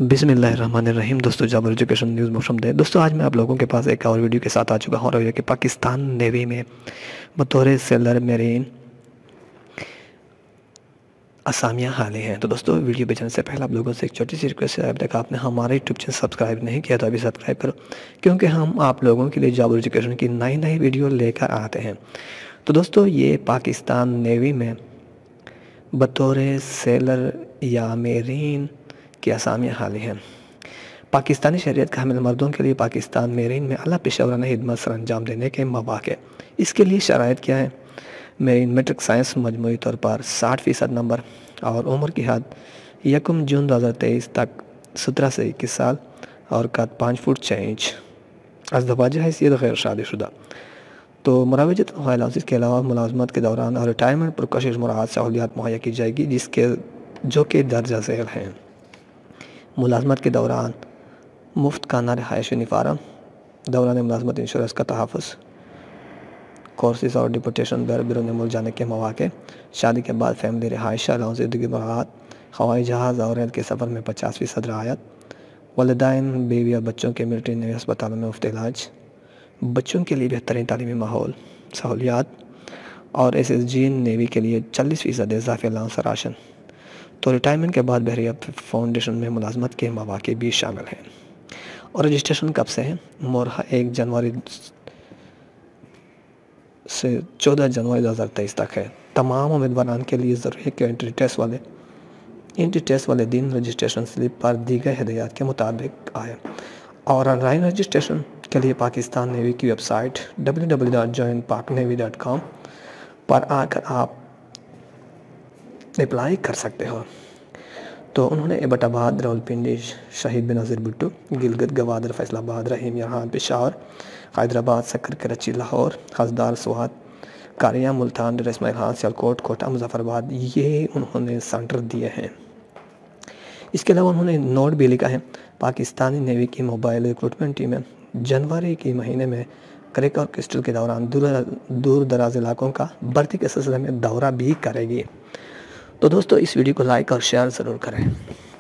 बिस्मिल्लाहिर्रहमानिर्रहीम। दोस्तों, जाबर education news में खुशामदीद। दोस्तों, आज मैं आप लोगों के पास एक और वीडियो के साथ आ चुका हूँ और ये कि पाकिस्तान नेवी में बतौर सेलर मेरीन असामियाँ हाली हैं। तो दोस्तों, वीडियो भेजने से पहले आप लोगों से एक छोटी सी रिक्वेस्ट है। अब तक आपने हमारे यूट्यूब चैनल सब्सक्राइब नहीं किया तो अभी सब्सक्राइब करो, क्योंकि हम आप लोगों के लिए जाबर एजुकेशन की नई नई वीडियो लेकर आते हैं। तो दोस्तों, ये पाकिस्तान नेवी में बतौर सेलर या मेरीन की असामियाँ हाली हैं। पाकिस्तानी शरीयत का हामिल मर्दों के लिए पाकिस्तान मेरीन में अला पेशेवराना खिदमत सर अंजाम देने के मौक़े। इसके लिए शराइत क्या है? मेरीन मैट्रिक साइंस मजमूई तौर पर 60% नंबर और उम्र की हद 1 जून 2023 तक 17 से 21 साल और कद 5 फुट 6 इंच। अज़दवाज हैसियत गैर शादीशुदा। तो मुरावजत अलाउंस के अलावा मुलाजमत के दौरान और रिटायरमेंट पर कशिश मुराद सहूलियात मुहैया की जाएगी, जो कि दर्जा झेल हैं। मुलाजमत के दौरान मुफ्त खाना, रिहायश निफ़ारा, दौरान मुलाजमत इंश्योरेंस का तहफ़्फ़ुज़, कोर्सेज़ और डिपोटेशन बैरून मुल्क जाने के मौक़े, शादी के बाद फैमिली रिहाइश अलाउंस, ज़िंदगी मराहत, हवाई जहाज़ और रेल के सफ़र में 50% रियायत, वालिदैन बीवी और बच्चों के मिलिट्री नेवी अस्पतालों में मुफ्त इलाज, बच्चों के लिए बेहतरीन तालीमी माहौल सहूलियात और SSG नेवी के लिए 40% इजाफी अलाउंस राशन। तो रिटायरमेंट के बाद बहरिया फाउंडेशन में मुलाजमत के मौक़े भी शामिल हैं। और रजिस्ट्रेशन कब से है? मोरहा 1 जनवरी से 14 जनवरी 2023 तक है। तमाम उम्मीदवारान के लिए ज़रूरी है कि एंट्री टेस्ट वाले दिन रजिस्ट्रेशन स्लिप पर दी गई हिदायत के मुताबिक आए। और ऑनलाइन रजिस्ट्रेशन के लिए पाकिस्तान नेवी की वेबसाइट www.joinpaknavy.com पर आकर आप अप्लाई कर सकते हो। तो उन्होंने एबटाबाद, रावलपिंडी, शहीद बेनज़ीर भुट्टो, गिलगित, गवादर, फैसलाबाद, रहीम, यहाँ पेशावर, हैदराबाद, सक्कर, कराची, लाहौर, हसदार, सोहात, कारिया, मुल्तान, इसमाइल खान, सियालकोट, कोटा, मुजफ्फराबाद, ये उन्होंने सेंटर दिए हैं। इसके अलावा उन्होंने नोट भी लिखा है, पाकिस्तानी नेवी की मोबाइल रिक्रूटमेंट टीमें जनवरी के महीने में क्रैक और क्रिस्टल के दौरान दूर दराज इलाकों का भर्ती के सिलसिले में दौरा भी करेगी। तो दोस्तों, इस वीडियो को लाइक और शेयर ज़रूर करें।